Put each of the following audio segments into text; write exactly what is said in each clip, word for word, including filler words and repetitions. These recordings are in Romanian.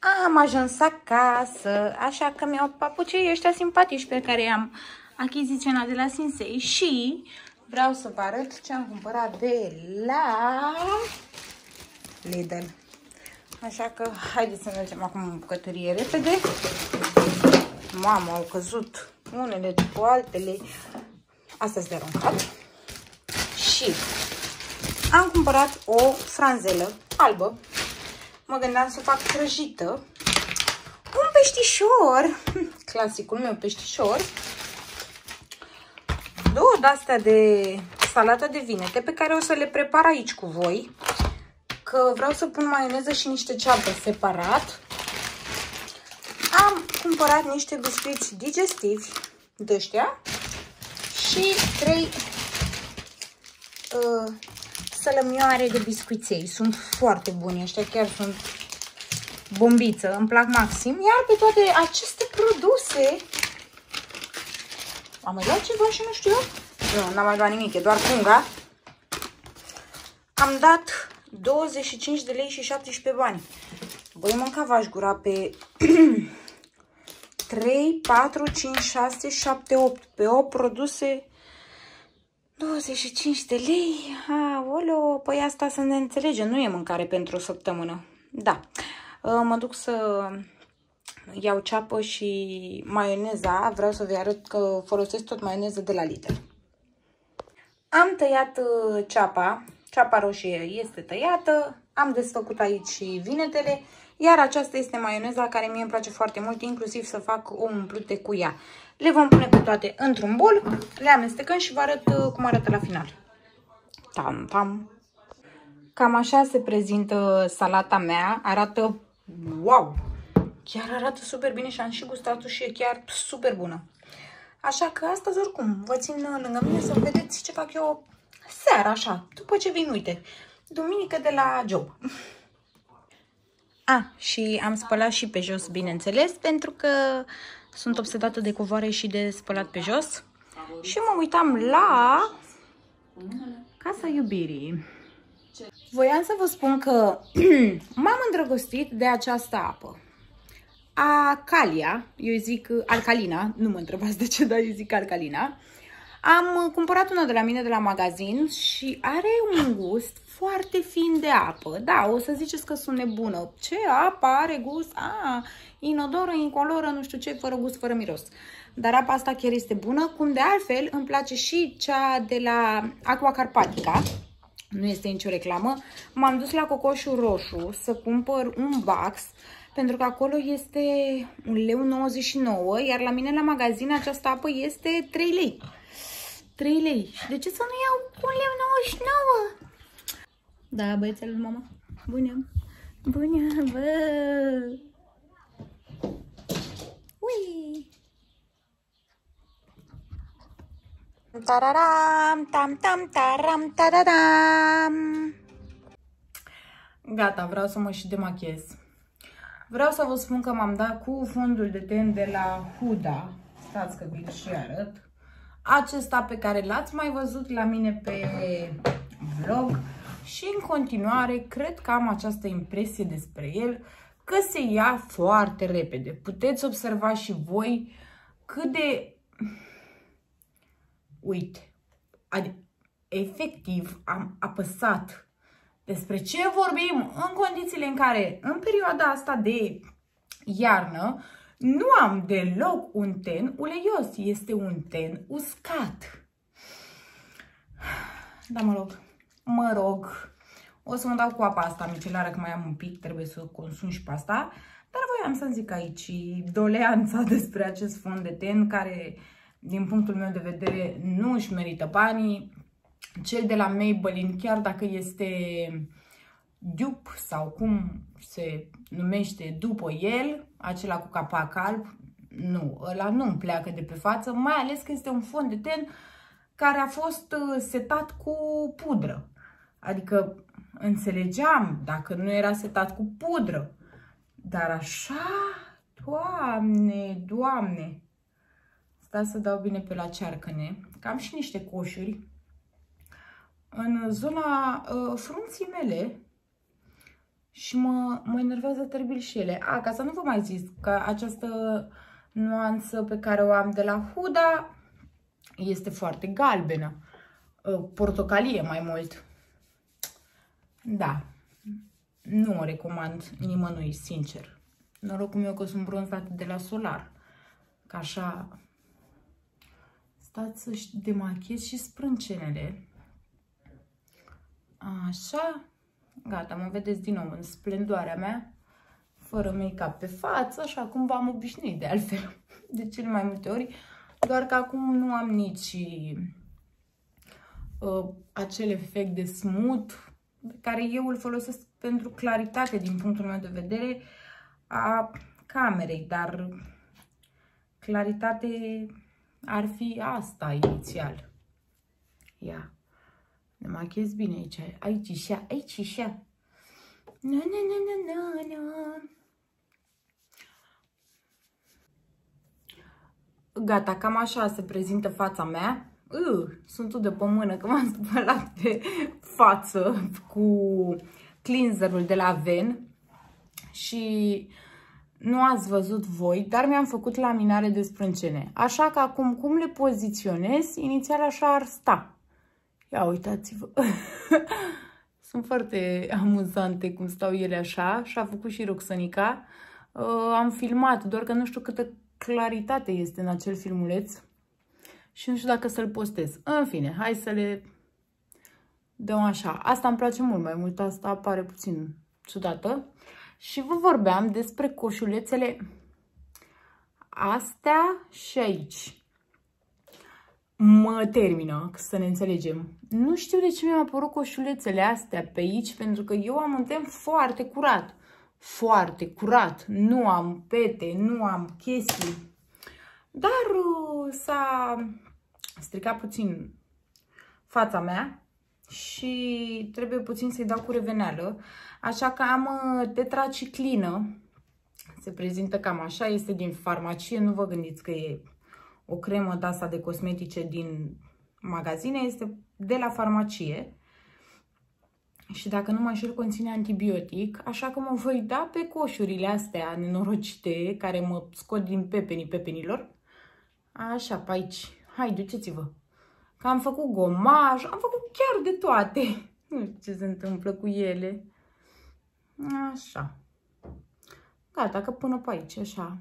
Am ajuns acasă, așa că mi-au papucii ăștia simpatici pe care i-am achiziționat de la Sinsei și vreau să vă arăt ce am cumpărat de la Lidl. Așa că haideți să mergem acum în bucătărie repede. Mamă, au căzut unele după altele. Astea-s de aruncat. Și am cumpărat o franzelă albă. Mă gândeam să fac prăjită. Un peștișor. Clasicul meu peștișor. Două de-astea de salată de vinete pe care o să le prepar aici cu voi. Că vreau să pun maioneză și niște ceapă separat. Am cumpărat niște biscuiți digestivi de ăștia și trei uh, sălămioare de biscuiței. Sunt foarte buni ăștia, chiar sunt bombiță, îmi plac maxim. Iar pe toate aceste produse am mai luat ceva și nu știu eu? Nu, n-am mai luat nimic, e doar punga. Am dat douăzeci și cinci de lei și șaptesprezece bani. Voi mânca v-aș gura pe trei, patru, cinci, șase, șapte, opt. Pe opt produse douăzeci și cinci de lei. Aoleo, păi asta să ne înțelegem, nu e mâncare pentru o săptămână. Da, mă duc să iau ceapă și maioneza. Vreau să vă arăt că folosesc tot maioneză de la Lidl. Am tăiat ceapa. Ceapa roșie este tăiată. Am desfăcut aici și vinetele. Iar aceasta este maioneza care mie îmi place foarte mult, inclusiv să fac o umplute cu ea. Le vom pune pe toate într-un bol, le amestecăm și vă arăt cum arată la final. Tam, tam. Cam așa se prezintă salata mea. Arată wow! Chiar arată super bine și am și gustat-o și e chiar super bună. Așa că astăzi oricum vă țin lângă mine să vedeți ce fac eu seara așa, după ce vin, uite, duminică de la job. A, și am spălat și pe jos, bineînțeles, pentru că sunt obsedată de covoare și de spălat pe jos. Și mă uitam la Casa Iubirii. Voiam să vă spun că m-am îndrăgostit de această apă. Acalia, eu zic alcalina, nu mă întrebați de ce, dar eu zic alcalina. Am cumpărat una de la mine de la magazin și are un gust foarte fin de apă. Da, o să ziceți că sunt nebună. Ce apă are gust? A, inodoră, incoloră, nu știu ce, fără gust, fără miros. Dar apa asta chiar este bună, cum de altfel îmi place și cea de la Aqua Carpatica. Nu este nicio reclamă. M-am dus la Cocoșul Roșu să cumpăr un box, pentru că acolo este un leu nouăzeci și nouă, iar la mine la magazin această apă este trei lei. trei lei. Și de ce să nu iau un leu nouăzeci și nouă? Da, băiețelul, mama. Bună. Bună, bă. Ui. Tararam, tam, tam, taram, tararam. Gata, vreau să mă și demachez. Vreau să vă spun că m-am dat cu fondul de ten de la Huda. Stați că vi-l și arăt. Acesta pe care l-ați mai văzut la mine pe vlog și în continuare cred că am această impresie despre el că se ia foarte repede. Puteți observa și voi cât de... Uite, adică efectiv am apăsat despre ce vorbim în condițiile în care în perioada asta de iarnă nu am deloc un ten uleios, este un ten uscat. Da, mă rog, mă rog, o să mă dau cu apa asta micelară, că mai am un pic, trebuie să o consum și pe asta. Dar voiam să zic aici doleanța despre acest fond de ten, care, din punctul meu de vedere, nu își merită banii. Cel de la Maybelline, chiar dacă este dupe sau cum se numește după el, acela cu capac alb, nu, ăla nu-mi pleacă de pe față, mai ales că este un fond de ten care a fost setat cu pudră. Adică înțelegeam dacă nu era setat cu pudră, dar așa, Doamne, Doamne, stai să dau bine pe la cearcăne, că am și niște coșuri în zona uh, frunții mele. și mă, mă enervează teribil și ele. A, ca să nu vă mai zis că această nuanță pe care o am de la Huda este foarte galbenă, portocalie mai mult. Da, nu o recomand nimănui, sincer. Norocul meu că sunt bronzată de la Solar, că așa stați să-și demachez și sprâncenele. Așa, gata, mă vedeți din nou în splendoarea mea, fără make-up pe față, așa cum v-am obișnuit de altfel, de cele mai multe ori, doar că acum nu am nici uh, acel efect de smooth, pe care eu îl folosesc pentru claritate din punctul meu de vedere a camerei, dar claritate ar fi asta inițial. Ia, ne machez bine aici, aici și aici și na, na, na, na, na, na. Gata, cam așa se prezintă fața mea. Uh, sunt de pe mână că m-am spălat pe față cu cleanserul de la Avène și nu ați văzut voi, dar mi-am făcut laminare de sprâncene. Așa că acum cum le poziționez, inițial așa ar sta. Ia uitați-vă. Sunt foarte amuzante cum stau ele așa și a făcut și Roxanica. Uh, am filmat, doar că nu știu câtă claritate este în acel filmuleț și nu știu dacă să-l postez. În fine, hai să le dăm așa. Asta îmi place mult mai mult, asta pare puțin ciudată. Și vă vorbeam despre coșulețele astea și aici. Mă termină, să ne înțelegem. Nu știu de ce mi-au apărut coșulețele astea pe aici, pentru că eu am un tem foarte curat. Foarte curat. Nu am pete, nu am chestii. Dar uh, s-a stricat puțin fața mea și trebuie puțin să-i dau cu reveneală. Așa că am uh, tetraciclină. Se prezintă cam așa, este din farmacie, nu vă gândiți că e o cremă de asta de cosmetice din magazine, este de la farmacie. Și dacă nu mă înșel, conține antibiotic, așa că mă voi da pe coșurile astea nenorocite, care mă scot din pepenii pepenilor. Așa, pe aici. Hai, duceți-vă. Că am făcut gomaj, am făcut chiar de toate. Nu știu ce se întâmplă cu ele. Așa. Gata, că până pe aici, așa.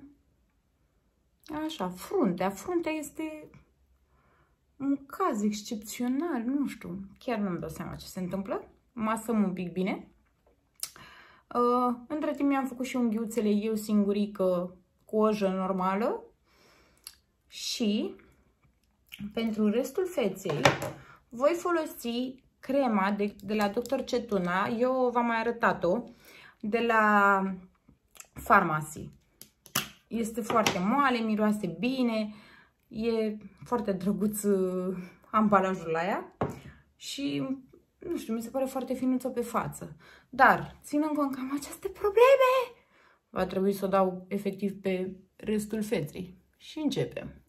Așa, fruntea. Fruntea este un caz excepțional, nu știu. Chiar nu-mi dau seama ce se întâmplă. Masăm un pic bine. Uh, între timp mi-am făcut și unghiuțele eu singurică cu ojă normală. Și pentru restul feței voi folosi crema de, de la doctor Cetuna. Eu v-am mai arătat-o, de la Pharmacy. Este foarte moale, miroase bine, e foarte drăguț ambalajul la ea și, nu știu, mi se pare foarte finuță pe față. Dar, ținând cont că am aceste probleme, va trebui să o dau efectiv pe restul feței. Și începem.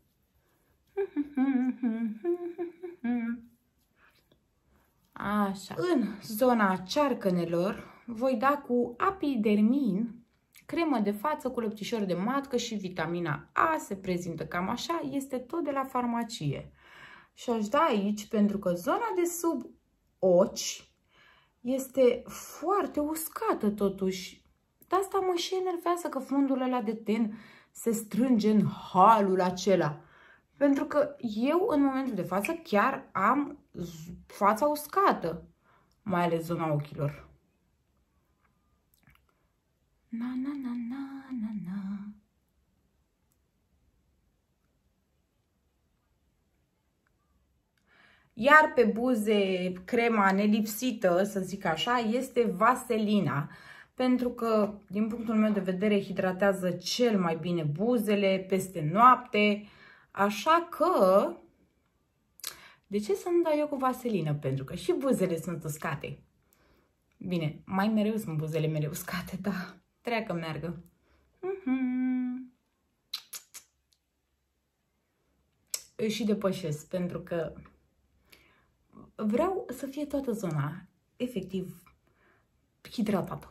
Așa. În zona cearcănelor voi da cu Apidermin cremă de față cu lăptișor de matcă și vitamina A. Se prezintă cam așa, este tot de la farmacie. Și aș da aici pentru că zona de sub ochi este foarte uscată totuși. De asta mă și enervează că fundul ăla de ten se strânge în halul acela. Pentru că eu în momentul de față chiar am fața uscată, mai ales zona ochilor. Na, na, na, na, na, na. Iar pe buze, crema nelipsită, să zic așa, este Vaselina. Pentru că, din punctul meu de vedere, hidratează cel mai bine buzele peste noapte. Așa că, de ce să nu dau eu cu vaselină? Pentru că și buzele sunt uscate. Bine, mai mereu sunt buzele mereu uscate, da, treacă meargă. Mm-hmm. Îi și depășesc, pentru că vreau să fie toată zona, efectiv, hidratată.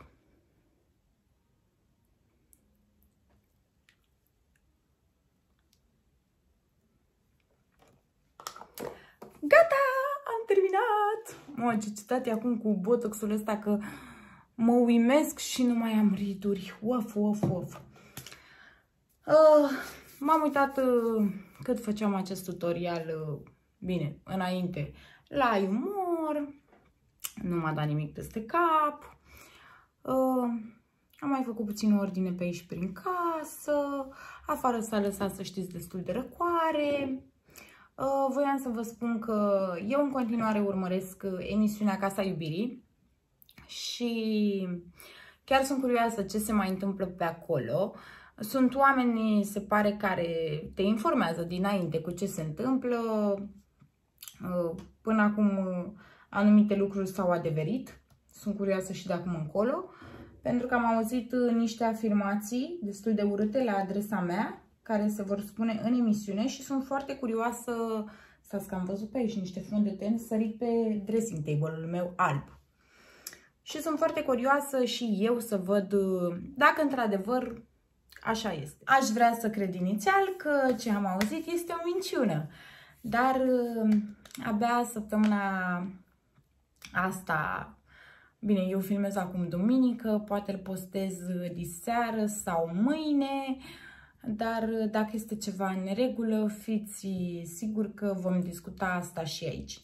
Gata! Am terminat! Mă, ce citate acum cu botoxul ăsta că mă uimesc și nu mai am riduri. Of, of, of. Uh, M-am uitat uh, cât făceam acest tutorial, uh, bine, înainte, la umor. Nu m-a dat nimic peste cap. Uh, am mai făcut puțin ordine pe aici prin casă. Afară s-a lăsat, să știți, destul de răcoare. Uh, voiam să vă spun că eu în continuare urmăresc emisiunea Casa Iubirii și chiar sunt curioasă ce se mai întâmplă pe acolo. Sunt oameni, se pare, care te informează dinainte cu ce se întâmplă. Uh, până acum anumite lucruri s-au adeverit. Sunt curioasă și de acum încolo, pentru că am auzit niște afirmații destul de urâte la adresa mea, care se vor spune în emisiune și sunt foarte curioasă. Stați că am văzut pe aici niște fond de ten sărit pe dressing table-ul meu alb. Și sunt foarte curioasă și eu să văd dacă într-adevăr așa este. Aș vrea să cred inițial că ce am auzit este o minciună, dar abia săptămâna asta, bine, eu filmez acum duminică, poate îl postez diseară sau mâine, dar dacă este ceva în neregulă, fiți siguri că vom discuta asta și aici.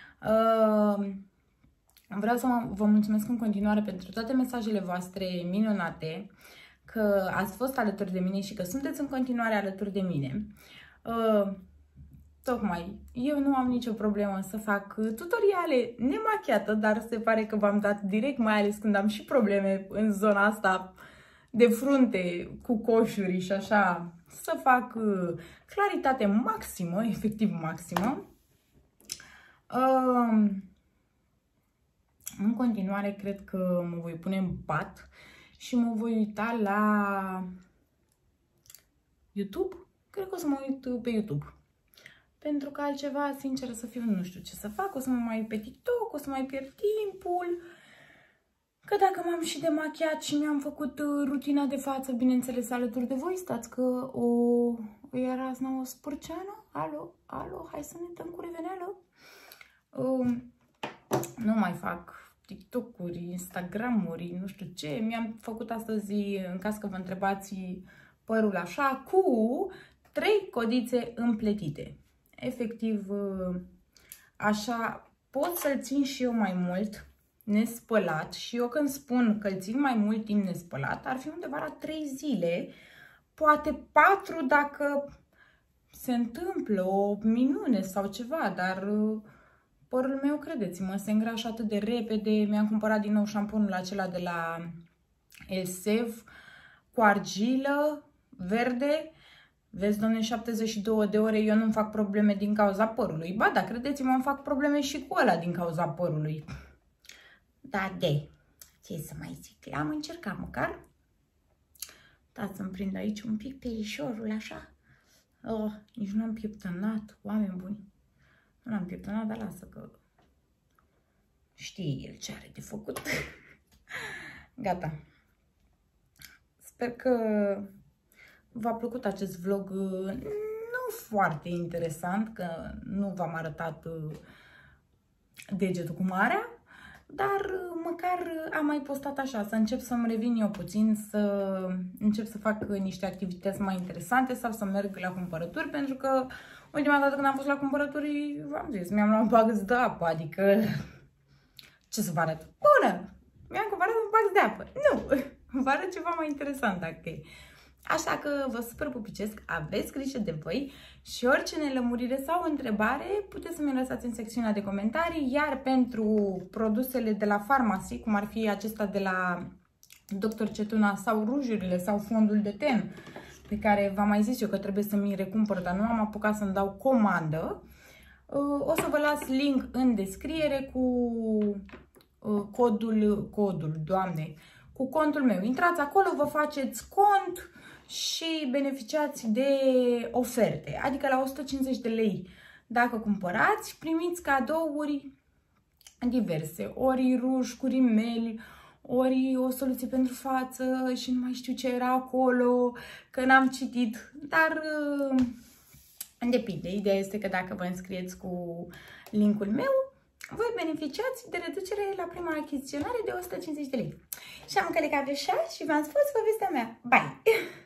Vreau să vă mulțumesc în continuare pentru toate mesajele voastre minunate, că ați fost alături de mine și că sunteți în continuare alături de mine. Tocmai, eu nu am nicio problemă să fac tutoriale nemachiată, dar se pare că v-am dat direct, mai ales când am și probleme în zona asta de frunte, cu coșuri și așa, să fac claritate maximă, efectiv maximă. În continuare, cred că mă voi pune în pat și mă voi uita la YouTube. Cred că o să mă uit pe YouTube. Pentru că altceva, sincer să fiu, nu știu ce să fac. O să mă mai uit pe TikTok, o să mai pierd timpul. Că dacă m-am și demachiat și mi-am făcut rutina de față, bineînțeles, alături de voi, stați că o, o ia razna o spurceană. Alo, alo, hai să ne dăm cu reveneală. Um, nu mai fac TikTok-uri, Instagram-uri, nu știu ce. Mi-am făcut astăzi, în caz că vă întrebați, părul așa, cu trei codițe împletite. Efectiv, așa, pot să-l țin și eu mai mult nespălat și eu când spun că îl țin mai mult timp nespălat, ar fi undeva la trei zile, poate patru dacă se întâmplă o minune sau ceva, dar părul meu, credeți-mă, se îngrașă atât de repede. Mi-am cumpărat din nou șamponul acela de la Elsev cu argilă verde. Vezi, domne, șaptezeci și două de ore eu nu-mi fac probleme din cauza părului. Ba da, credeți-mă, îmi fac probleme și cu ăla din cauza părului. Da, de, ce să mai zic, am încercat măcar. Da, să-mi prind aici un pic perișorul, așa. Oh, nici nu am pieptănat, oameni buni. Nu l-am pieptănat, dar lasă că știe el ce are de făcut. Gata. Sper că v-a plăcut acest vlog nu foarte interesant, că nu v-am arătat degetul cu marea, dar măcar am mai postat așa, să încep să-mi revin eu puțin, să încep să fac niște activități mai interesante sau să merg la cumpărături, pentru că ultima dată când am fost la cumpărături, v-am zis, mi-am luat un box de apă, adică ce să vă arăt? Bună! Mi-am cumpărat un box de apă. Nu! Vă arăt ceva mai interesant dacă e. Așa că vă super pupicesc, aveți grijă de voi și orice nelămurire sau întrebare puteți să mi lăsați în secțiunea de comentarii, iar pentru produsele de la farmacie, cum ar fi acesta de la doctor Cetuna sau rujurile sau fondul de ten, pe care v-am mai zis eu că trebuie să mi-i recumpăr, dar nu am apucat să-mi dau comandă, o să vă las link în descriere cu codul, codul, doamne, cu contul meu. Intrați acolo, vă faceți cont și beneficiați de oferte, adică la o sută cincizeci de lei dacă cumpărați, primiți cadouri diverse, ori ruj cu rimeli, ori o soluție pentru față și nu mai știu ce era acolo, că n-am citit, dar depinde. Ideea este că dacă vă înscrieți cu linkul meu, voi beneficiați de reducere la prima achiziționare de o sută cincizeci de lei. Și am călicat pe șase și v-am spus povestea mea. Bye!